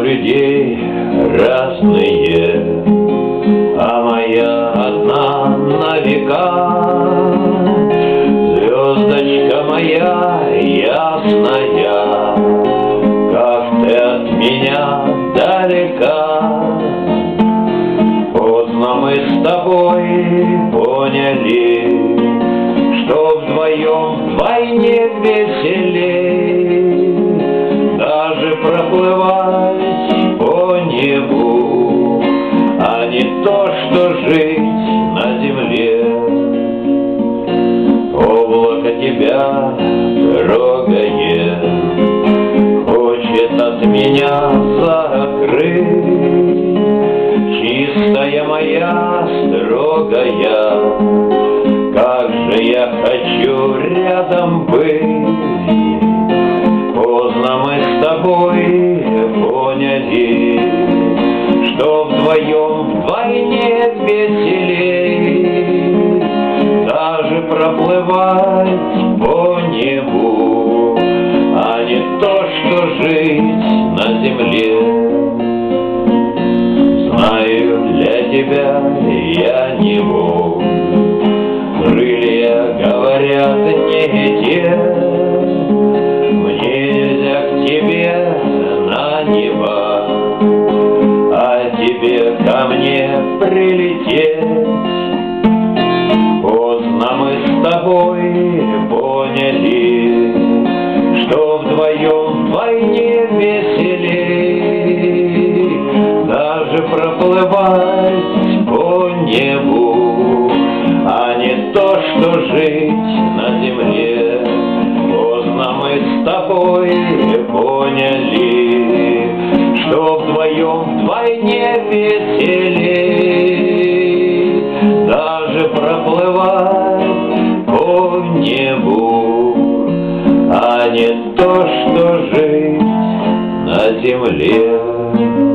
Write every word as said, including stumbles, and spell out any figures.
людей разные, а моя одна на века. Звездочка моя ясная, как ты от меня далека. Поздно мы с тобой поняли, что вдвоем вдвойне веселей. Даже проплывать по небу, а не то, что жить на земле. Облако тебя трогает, хочет от меня закрыть. Чистая моя, строгая, как же я хочу рядом быть. Поздно мы с тобой поняли, что вдвоем вдвойне веселей. Даже проплывать по небу, а не то, что жить на земле. Знаю, для тебя я не волк, крылья говорят не те. Мне нельзя к тебе на небо, а тебе ко мне прилететь. Поздно мы с тобой поняли, что вдвоем вдвойне веселей. Даже проплывать по небу, а не то, что жить на земле. Поздно мы с тобой поняли, что вдвоем вдвойне веселей. Даже проплывать по небу, а не то, что жить на земле.